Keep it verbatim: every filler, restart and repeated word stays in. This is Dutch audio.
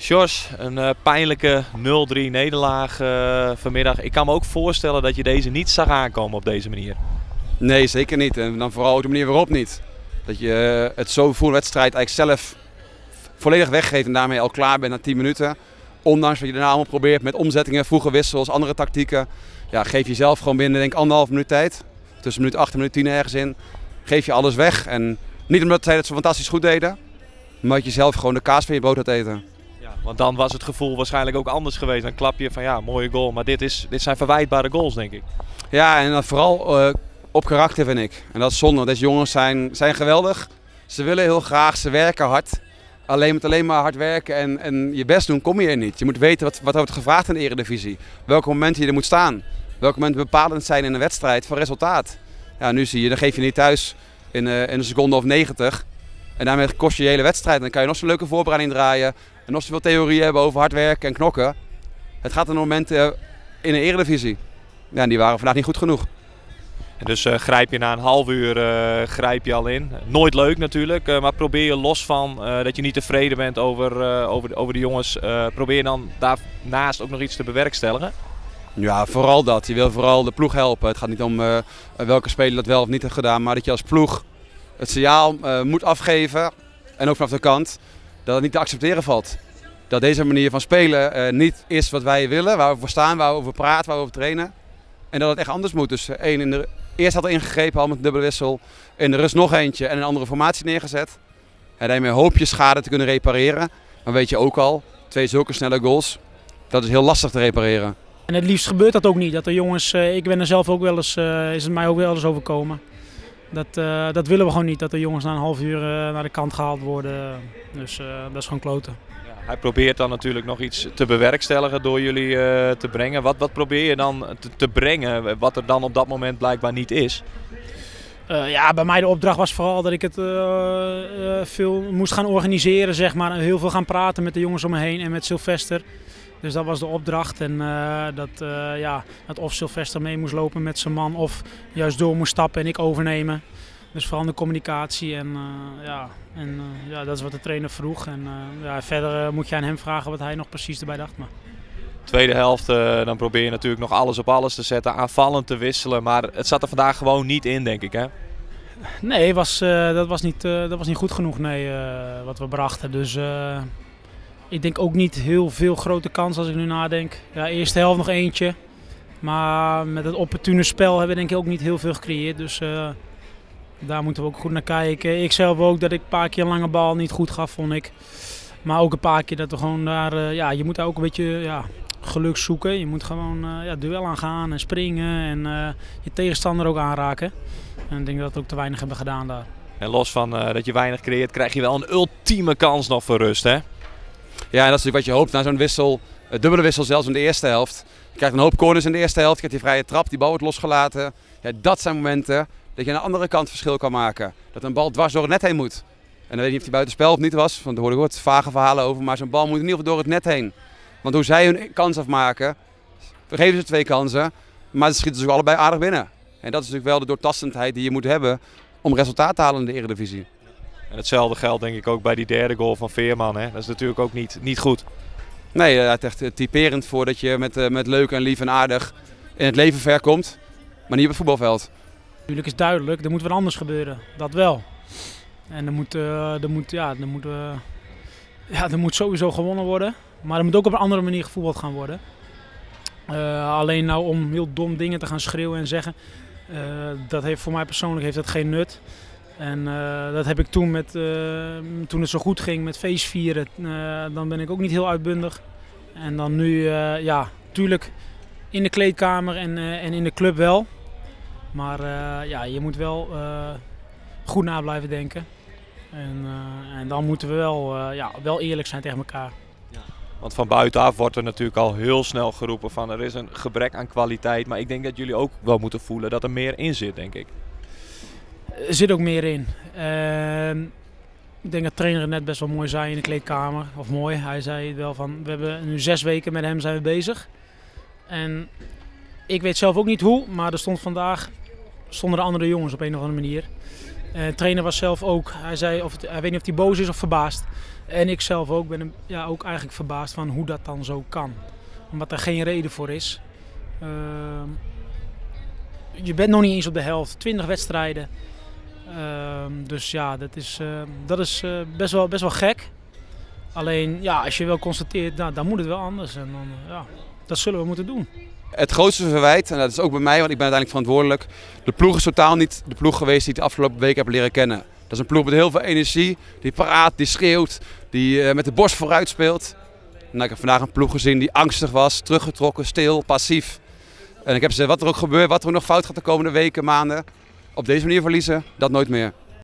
Sjors, een uh, pijnlijke nul drie nederlaag uh, vanmiddag. Ik kan me ook voorstellen dat je deze niet zag aankomen op deze manier. Nee, zeker niet. En dan vooral ook de manier waarop niet. Dat je uh, het zo voor de wedstrijd eigenlijk zelf volledig weggeeft en daarmee al klaar bent na tien minuten. Ondanks wat je daarna allemaal probeert met omzettingen, vroege wissels, andere tactieken. Ja, geef jezelf gewoon binnen denk anderhalf minuut tijd. Tussen minuut acht en minuut tien ergens in. Geef je alles weg. En niet omdat zij het zo fantastisch goed deden, maar dat je zelf gewoon de kaas van je brood had eten. Ja, want dan was het gevoel waarschijnlijk ook anders geweest. Dan klap je van ja, mooie goal. Maar dit, is, dit zijn verwijtbare goals, denk ik. Ja, en dan vooral uh, op karakter vind ik. En dat is zonde. Deze jongens zijn, zijn geweldig. Ze willen heel graag, ze werken hard. Alleen met alleen maar hard werken en, en je best doen kom je er niet. Je moet weten wat, wat er wordt gevraagd in de Eredivisie. Welke momenten je er moet staan. Welke momenten bepalend zijn in een wedstrijd voor resultaat. Ja, nu zie je, dan geef je niet thuis in, uh, in een seconde of negentig. En daarmee kost je je hele wedstrijd. Dan kan je nog zo'n leuke voorbereiding draaien. En nog zoveel theorieën hebben over hard werken en knokken. Het gaat om momenten in de Eredivisie. Ja, en die waren vandaag niet goed genoeg. En dus uh, grijp je na een half uur uh, grijp je al in. Nooit leuk natuurlijk, uh, maar probeer je los van uh, dat je niet tevreden bent over, uh, over, de, over de jongens. Uh, probeer je dan daarnaast ook nog iets te bewerkstelligen? Ja, vooral dat. Je wil vooral de ploeg helpen. Het gaat niet om uh, welke speler dat wel of niet heeft gedaan, maar dat je als ploeg het signaal uh, moet afgeven. En ook vanaf de kant dat het niet te accepteren valt. Dat deze manier van spelen uh, niet is wat wij willen, waar we voor staan, waar we over praten, waar we over trainen. En dat het echt anders moet. Dus uh, één in de eerst had er ingegrepen, al met een dubbele wissel. In de rust nog eentje en een andere formatie neergezet. En daarmee hoop je schade te kunnen repareren. Maar weet je ook al, twee zulke snelle goals, dat is heel lastig te repareren. En het liefst gebeurt dat ook niet. Dat de jongens, uh, ik ben er zelf ook wel eens, uh, is het mij ook wel eens overkomen. Dat, uh, dat willen we gewoon niet, dat de jongens na een half uur uh, naar de kant gehaald worden. Dus uh, dat is gewoon kloten. Ja, hij probeert dan natuurlijk nog iets te bewerkstelligen door jullie uh, te brengen. Wat, wat probeer je dan te, te brengen, wat er dan op dat moment blijkbaar niet is? Uh, ja, bij mij de opdracht was vooral dat ik het uh, uh, veel moest gaan organiseren, zeg maar. Heel veel gaan praten met de jongens om me heen en met Sylvester. Dus dat was de opdracht. En uh, dat, uh, ja, dat of Sylvester mee moest lopen met zijn man of juist door moest stappen en ik overnemen. Dus vooral de communicatie en, uh, ja, en uh, ja, dat is wat de trainer vroeg. En uh, ja, verder uh, moet je aan hem vragen wat hij nog precies erbij dacht. Maar. Tweede helft, uh, dan probeer je natuurlijk nog alles op alles te zetten, aanvallend te wisselen. Maar het zat er vandaag gewoon niet in, denk ik, hè? Nee, was, uh, dat, was niet, uh, dat was niet goed genoeg, nee, uh, wat we brachten. Dus uh, ik denk ook niet heel veel grote kans als ik nu nadenk. Ja, eerste helft nog eentje. Maar met het opportune spel hebben we denk ik ook niet heel veel gecreëerd. Dus uh, daar moeten we ook goed naar kijken. Ik zelf ook dat ik een paar keer een lange bal niet goed gaf, vond ik. Maar ook een paar keer dat we gewoon daar, uh, ja, je moet daar ook een beetje ja, geluk zoeken. Je moet gewoon uh, ja, duel aangaan en springen en uh, je tegenstander ook aanraken. En ik denk dat we ook te weinig hebben gedaan daar. En los van uh, dat je weinig creëert, krijg je wel een ultieme kans nog voor rust, hè? Ja, en dat is natuurlijk wat je hoopt na zo'n wissel, uh, dubbele wissel zelfs in de eerste helft. Je krijgt een hoop corners in de eerste helft, je krijgt die vrije trap, die bal wordt losgelaten. Ja, dat zijn momenten dat je aan de andere kant verschil kan maken. Dat een bal dwars door het net heen moet. En dan weet je niet of hij buitenspel of niet was, want daar hoorde ik wat vage verhalen over. Maar zo'n bal moet in ieder geval door het net heen. Want hoe zij hun kans afmaken, geven ze twee kansen, maar ze schieten ze ook allebei aardig binnen. En dat is natuurlijk wel de doortastendheid die je moet hebben om resultaat te halen in de Eredivisie. En hetzelfde geldt denk ik ook bij die derde goal van Veerman, hè? Dat is natuurlijk ook niet, niet goed. Nee, het is echt typerend voor dat je met, met leuk en lief en aardig in het leven ver komt, maar niet op het voetbalveld. Natuurlijk is duidelijk, er moet wat anders gebeuren, dat wel. En er moet, uh, er moet, ja, er moet, uh, ja, er moet sowieso gewonnen worden, maar er moet ook op een andere manier gevoetbald gaan worden. Uh, alleen nou om heel dom dingen te gaan schreeuwen en zeggen, uh, dat heeft voor mij persoonlijk heeft dat geen nut. En uh, dat heb ik toen, met, uh, toen het zo goed ging met feestvieren, uh, dan ben ik ook niet heel uitbundig. En dan nu, uh, ja, tuurlijk in de kleedkamer en, uh, en in de club wel. Maar uh, ja, je moet wel uh, goed na blijven denken. En, uh, en dan moeten we wel, uh, ja, wel eerlijk zijn tegen elkaar. Ja. Want van buitenaf wordt er natuurlijk al heel snel geroepen van er is een gebrek aan kwaliteit. Maar ik denk dat jullie ook wel moeten voelen dat er meer in zit, denk ik. Er zit ook meer in. Uh, ik denk dat de trainer het net best wel mooi zei in de kleedkamer. Of mooi, hij zei wel van we hebben nu zes weken met hem zijn we bezig. En ik weet zelf ook niet hoe, maar er stond vandaag stonden er andere jongens op een of andere manier. En de trainer was zelf ook, hij zei, of het, hij weet niet of hij boos is of verbaasd. En ik zelf ook ben hem, ja, ook eigenlijk verbaasd van hoe dat dan zo kan. Omdat er geen reden voor is. Uh, je bent nog niet eens op de helft, twintig wedstrijden. Uh, dus ja, dat is, uh, dat is uh, best, wel, best wel gek. Alleen ja, als je wel constateert, nou, dan moet het wel anders. En dan, uh, ja, dat zullen we moeten doen. Het grootste verwijt, en dat is ook bij mij, want ik ben uiteindelijk verantwoordelijk. De ploeg is totaal niet de ploeg geweest die ik de afgelopen week heb leren kennen. Dat is een ploeg met heel veel energie, die praat, die schreeuwt, die uh, met de borst vooruit speelt. Nou, ik heb vandaag een ploeg gezien die angstig was, teruggetrokken, stil, passief. En ik heb gezegd, wat er ook gebeurt, wat er ook nog fout gaat de komende weken, maanden. Op deze manier verliezen, dat nooit meer.